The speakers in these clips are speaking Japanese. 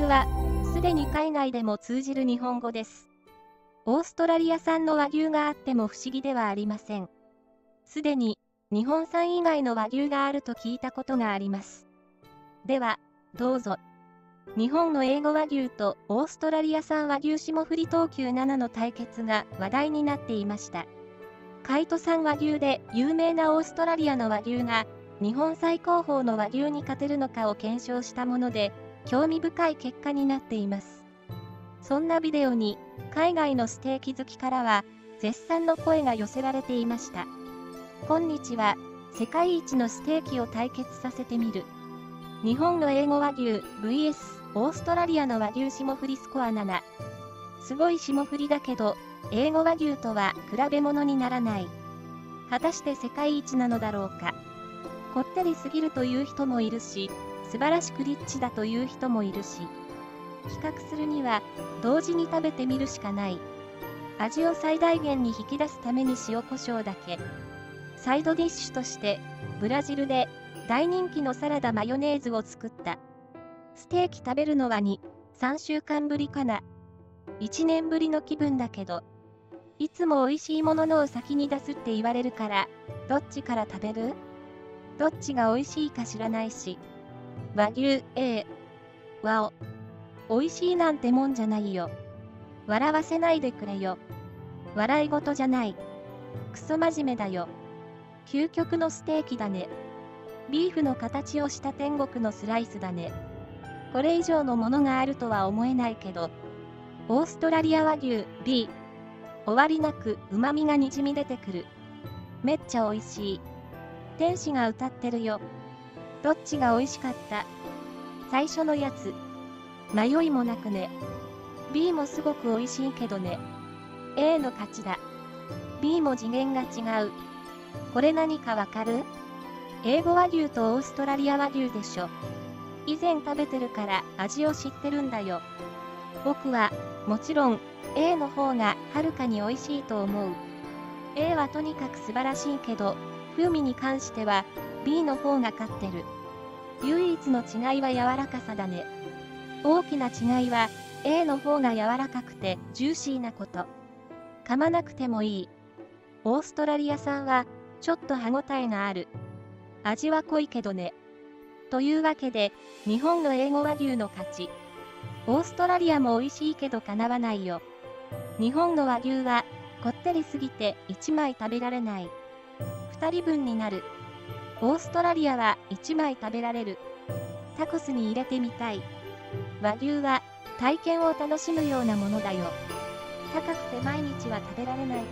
は、すでに海外でも通じる日本語です。オーストラリア産の和牛があっても不思議ではありません。すでに、日本産以外の和牛があると聞いたことがあります。では、どうぞ。日本の英語和牛とオーストラリア産和牛霜降り等級7の対決が話題になっていました。カイト産和牛で有名なオーストラリアの和牛が、日本最高峰の和牛に勝てるのかを検証したもので、興味深い結果になっています。そんなビデオに、海外のステーキ好きからは、絶賛の声が寄せられていました。こんにちは、世界一のステーキを対決させてみる。日本の英語和牛 vs オーストラリアの和牛霜降りスコア7。すごい霜降りだけど、英語和牛とは比べ物にならない。果たして世界一なのだろうか。こってりすぎるという人もいるし、素晴らしくリッチだという人もいるし。比較するには、同時に食べてみるしかない。味を最大限に引き出すために塩コショウだけ。サイドディッシュとして、ブラジルで大人気のサラダマヨネーズを作った。ステーキ食べるのは2、3週間ぶりかな。1年ぶりの気分だけど。いつも美味しいものを先に出すって言われるから、どっちから食べる？どっちが美味しいか知らないし。和牛 A。わお。美味しいなんてもんじゃないよ。笑わせないでくれよ。笑い事じゃない。クソ真面目だよ。究極のステーキだね。ビーフの形をした天国のスライスだね。これ以上のものがあるとは思えないけど。オーストラリア和牛 B。終わりなく旨味がにじみ出てくる。めっちゃ美味しい。天使が歌ってるよ。どっちが美味しかった？最初のやつ。迷いもなくね。B もすごく美味しいけどね。A の勝ちだ。B も次元が違う。これ何かわかる？英語和牛とオーストラリア和牛でしょ。以前食べてるから味を知ってるんだよ。僕は、もちろん、A の方がはるかに美味しいと思う。A はとにかく素晴らしいけど、風味に関しては B の方が勝ってる。唯一の違いは柔らかさだね。大きな違いは A の方が柔らかくてジューシーなこと。噛まなくてもいい。オーストラリア産はちょっと歯ごたえがある。味は濃いけどね。というわけで、日本の英語和牛の勝ち。オーストラリアも美味しいけどかなわないよ。日本の和牛はこってりすぎて1枚食べられない。2人分になる。オーストラリアは1枚食べられる。タコスに入れてみたい。和牛は体験を楽しむようなものだよ。高くて毎日は食べられないから。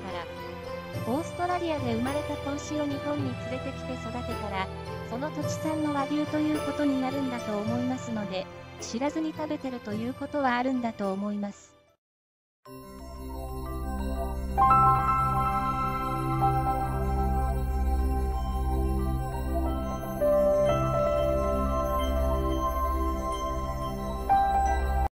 オーストラリアで生まれた子牛を日本に連れてきて育てたら、その土地産の和牛ということになるんだと思いますので、知らずに食べてるということはあるんだと思います。